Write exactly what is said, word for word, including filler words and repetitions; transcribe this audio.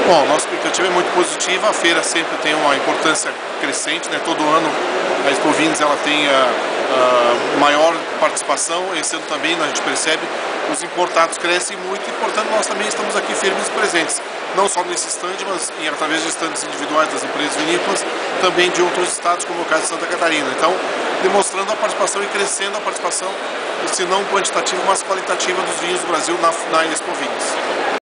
Bom, nossa expectativa é muito positiva, a feira sempre tem uma importância crescente, né? Todo ano a Expo Vinhos ela tem a, a maior participação, esse ano também a gente percebe os importados crescem muito e, portanto, nós também estamos aqui firmes e presentes, não só nesse stand, mas em, através de stands individuais das empresas vinícolas, também de outros estados, como o caso de Santa Catarina. Então, demonstrando a participação e crescendo a participação, se não quantitativa, mas qualitativa dos vinhos do Brasil na, na Expo Vinhos.